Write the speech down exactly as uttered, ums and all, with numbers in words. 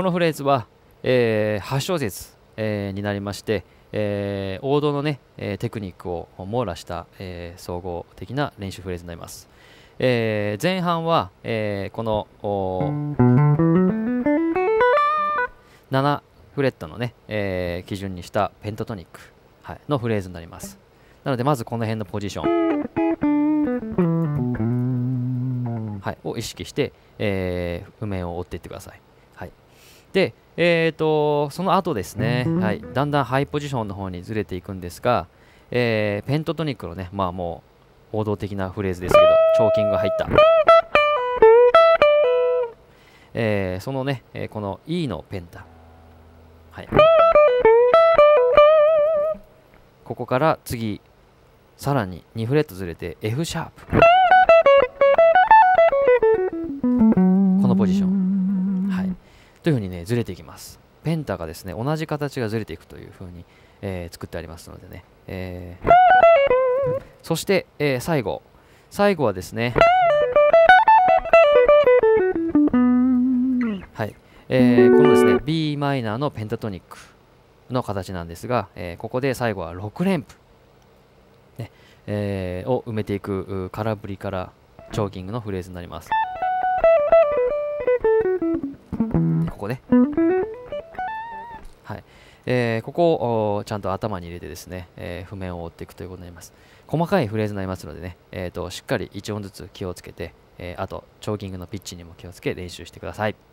のフレーズは、えー、はち小節、えーになりまして、えー王道のね、えーテクニックを網羅した、えー総合的な練習フレーズになります。えー前半は、えーこのおななフレットのね、えー基準にしたペンタトニック、はい、のフレーズになります。なのでまずこの辺のポジション、はい、を意識して、えー譜面を追っていってください。はい、で、えーとその後ですね、はい、だんだんハイポジションの方にずれていくんですが、えーペンタトニックのね、まあもう王道的なフレーズですけど、チョーキングが入った、えーそのね、えーこの E のペンタ、はい、ここから次さらににフレットずれて F シャープ、このポジション、はい、というふうにねずれていきます。ペンタがですね同じ形がずれていくというふうに、えー作ってありますのでね、えーそして、えー最後最後はですね、はい、えーこのですね b マイナーのペンタトニックの形なんですが、えーここで最後はろく連符、ねえーを埋めていくう空振りからチョーキングのフレーズになります。でここね、はい、えーここをちゃんと頭に入れてですね、えー譜面を追っていくということになります。細かいフレーズになりますのでね、えーとしっかりいち音ずつ気をつけて、えーあとチョーキングのピッチにも気をつけ練習してください。